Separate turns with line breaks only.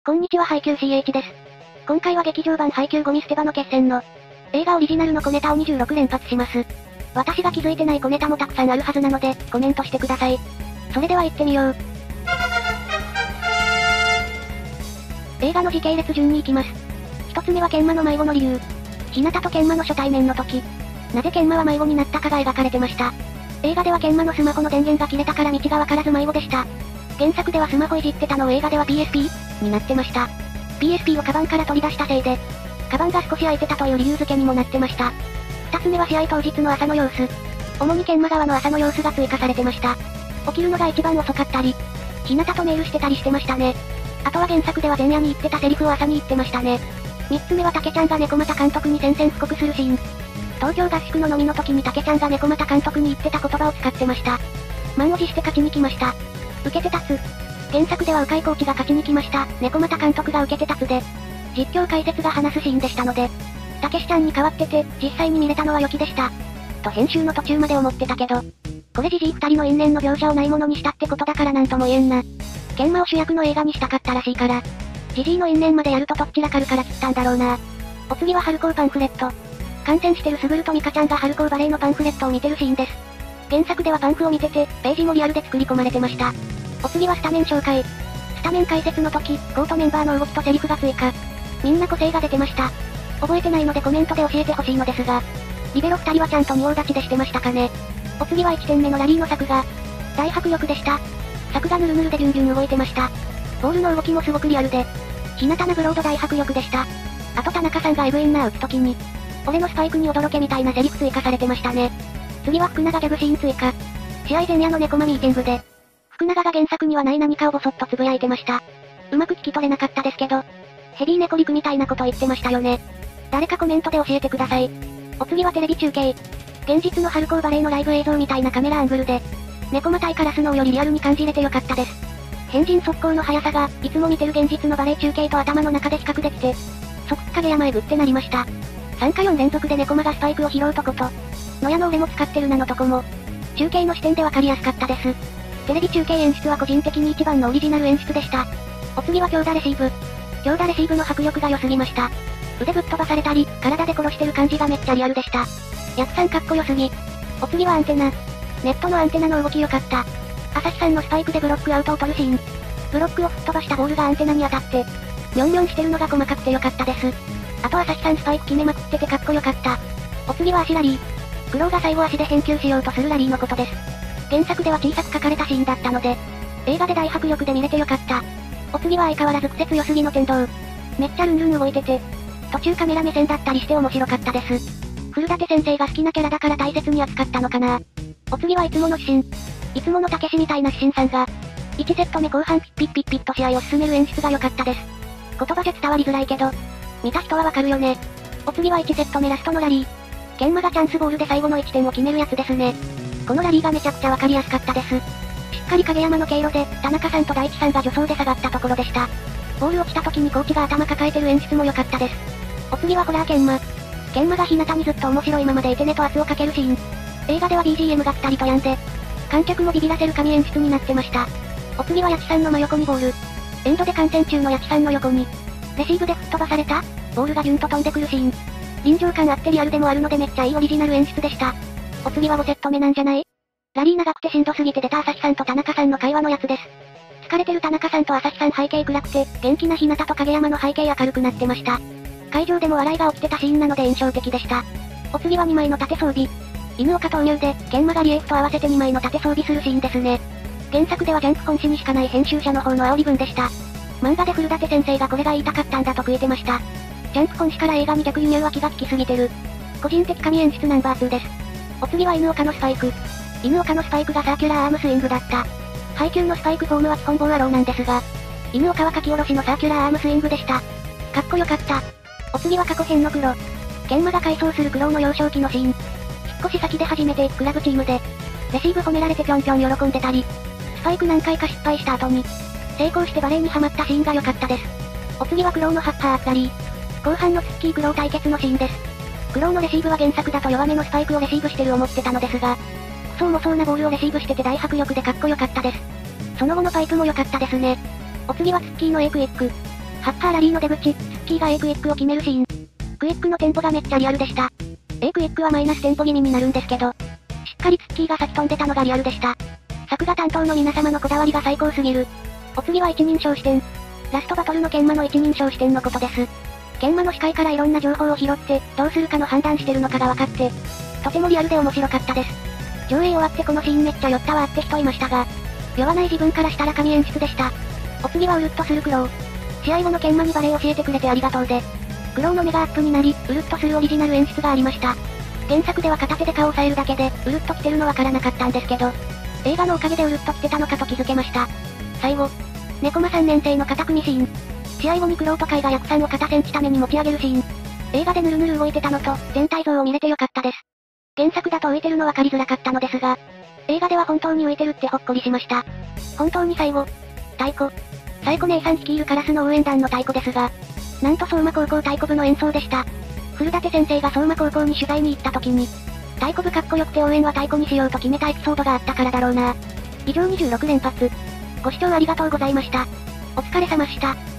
こんにちは配給 CH です。今回は劇場版配給ゴミ捨て場の決戦の映画オリジナルの小ネタを26連発します。私が気づいてない小ネタもたくさんあるはずなので、コメントしてください。それでは行ってみよう。映画の時系列順に行きます。一つ目は研磨の迷子の理由。日向と研磨の初対面の時、なぜ研磨は迷子になったかが描かれてました。映画では研磨のスマホの電源が切れたから道がわからず迷子でした。原作ではスマホいじってたのを映画では PSP になってました。PSP をカバンから取り出したせいで、カバンが少し開いてたという理由付けにもなってました。二つ目は試合当日の朝の様子。主に研磨側の朝の様子が追加されてました。起きるのが一番遅かったり、日向とメールしてたりしてましたね。あとは原作では前夜に言ってたセリフを朝に言ってましたね。三つ目は竹ちゃんが猫又監督に宣戦布告するシーン。東京合宿の飲みの時に竹ちゃんが猫又監督に言ってた言葉を使ってました。満を持して勝ちに来ました。受けて立つ。原作では鵜飼コーチが勝ちに来ました。猫又監督が受けて立つで、実況解説が話すシーンでしたので、たけしちゃんに変わってて、実際に見れたのは良きでした。と編集の途中まで思ってたけど、これジジイ二人の因縁の描写をないものにしたってことだからなんとも言えんな。研磨を主役の映画にしたかったらしいから、ジジイの因縁までやるとどっちらかるから切ったんだろうな。お次は春高パンフレット。観戦してるスグルとミカちゃんが春高バレーのパンフレットを見てるシーンです。原作ではパンフを見てて、ページもリアルで作り込まれてました。お次はスタメン紹介。スタメン解説の時、コートメンバーの動きとセリフが追加。みんな個性が出てました。覚えてないのでコメントで教えてほしいのですが、リベロ二人はちゃんと仁王立ちでしてましたかね。お次は1点目のラリーの作画。大迫力でした。作画ヌルヌルでビュンビュン動いてました。ボールの動きもすごくリアルで、日向なブロード大迫力でした。あと田中さんがエブインナー打つ時に、俺のスパイクに驚けみたいなセリフ追加されてましたね。次は福永ギャグシーン追加。試合前夜の猫間ミーティングで、福永が原作にはない何かをボソッとつぶやいてました。うまく聞き取れなかったですけど、ヘビー猫肉みたいなこと言ってましたよね。誰かコメントで教えてください。お次はテレビ中継。現実の春高バレーのライブ映像みたいなカメラアングルで、猫間対カラスノーよりリアルに感じれてよかったです。変人速攻の速さが、いつも見てる現実のバレー中継と頭の中で比較できて、即影山へぐってなりました。3か4連続で猫間がスパイクを拾うとこと、野屋の俺も使ってるなのとこも、中継の視点でわかりやすかったです。テレビ中継演出は個人的に一番のオリジナル演出でした。お次は強打レシーブ。強打レシーブの迫力が良すぎました。腕ぶっ飛ばされたり、体で殺してる感じがめっちゃリアルでした。ヤクさんかっこよすぎ。お次はアンテナ。ネットのアンテナの動き良かった。朝日さんのスパイクでブロックアウトを取るシーン。ブロックを吹っ飛ばしたボールがアンテナに当たって、ニョンニョンしてるのが細かくて良かったです。あと朝日さんスパイク決めまくっててかっこよかった。お次は足ラリー。クローが最後足で返球しようとするラリーのことです。原作では小さく書かれたシーンだったので、映画で大迫力で見れてよかった。お次は相変わらず癖強すぎの天道。めっちゃルンルン動いてて、途中カメラ目線だったりして面白かったです。古舘先生が好きなキャラだから大切に扱ったのかな。お次はいつもの指針。いつものたけしみたいな指針さんが、1セット目後半ピッピッピッピッと試合を進める演出が良かったです。言葉じゃ伝わりづらいけど、見た人はわかるよね。お次は1セット目ラストのラリー。研磨がチャンスボールで最後の1点を決めるやつですね。このラリーがめちゃくちゃわかりやすかったです。しっかり影山の経路で、田中さんと大地さんが助走で下がったところでした。ボール落ちた時にコーチが頭抱えてる演出も良かったです。お次はホラー研磨。研磨が日向にずっと面白いままでいてねと圧をかけるシーン。映画では BGM がピタリと止んで、観客もビビらせる神演出になってました。お次は八千さんの真横にボール。エンドで観戦中の八千さんの横に、レシーブで吹っ飛ばされたボールがギュンと飛んでくるシーン。臨場感あってリアルでもあるのでめっちゃいいオリジナル演出でした。お次は5セット目なんじゃない？ラリー長くてしんどすぎて出た朝日さんと田中さんの会話のやつです。疲れてる田中さんと朝日さん背景暗くて、元気な日向と影山の背景明るくなってました。会場でも笑いが起きてたシーンなので印象的でした。お次は2枚の盾装備。犬岡投入で、研磨がリエフと合わせて2枚の盾装備するシーンですね。原作ではジャンプ本誌にしかない編集者の方の煽り文でした。漫画で古舘先生がこれが言いたかったんだと食いてました。ジャンプ本誌から映画に逆輸入は気が利きすぎてる。個人的神演出ナンバー2です。お次は犬岡のスパイク。犬岡のスパイクがサーキュラーアームスイングだった。配球のスパイクフォームは基本ボーアローなんですが、犬岡は書き下ろしのサーキュラーアームスイングでした。かっこよかった。お次は過去編の黒。研磨が改装する苦労の幼少期のシーン。引っ越し先で初めて行くクラブチームで、レシーブ褒められてぴょんぴょん喜んでたり、スパイク何回か失敗した後に、成功してバレーにハマったシーンが良かったです。お次はクローのハッパーラリー。後半のツッキークロー対決のシーンです。クローのレシーブは原作だと弱めのスパイクをレシーブしてる思ってたのですが、そうもそうなボールをレシーブしてて大迫力でかっこよかったです。その後のパイプも良かったですね。お次はツッキーの A クイック。 ハッパーラリーの出口、スッキーが A クイックを決めるシーン。クイックのテンポがめっちゃリアルでした。A クイックはマイナステンポ気味になるんですけど、しっかりツッキーが先飛んでたのがリアルでした。作画担当の皆様のこだわりが最高すぎる。お次は一人称視点。ラストバトルの研磨の一人称視点のことです。研磨の視界からいろんな情報を拾って、どうするかの判断してるのかが分かって、とてもリアルで面白かったです。上映終わってこのシーンめっちゃ酔ったわって人いましたが、酔わない自分からしたら神演出でした。お次はウルッとするクロウ。試合後の研磨にバレエ教えてくれてありがとうで。クロウの目がアップになり、ウルッとするオリジナル演出がありました。原作では片手で顔を押さえるだけで、ウルッと来てるのわからなかったんですけど、映画のおかげでウルッと来てたのかと気づけました。最後、猫間3年生の肩組みシーン。試合後にクロウとカイがヤクさんを肩センチために持ち上げるシーン。映画でヌルヌル動いてたのと、全体像を見れてよかったです。原作だと浮いてるの分かりづらかったのですが、映画では本当に浮いてるってほっこりしました。本当に最後、太鼓。サイコ姉さん率いるカラスの応援団の太鼓ですが、なんと相馬高校太鼓部の演奏でした。古舘先生が相馬高校に取材に行った時に、太鼓部かっこよくて応援は太鼓にしようと決めたエピソードがあったからだろうな。以上26連発。ご視聴ありがとうございました。お疲れ様でした。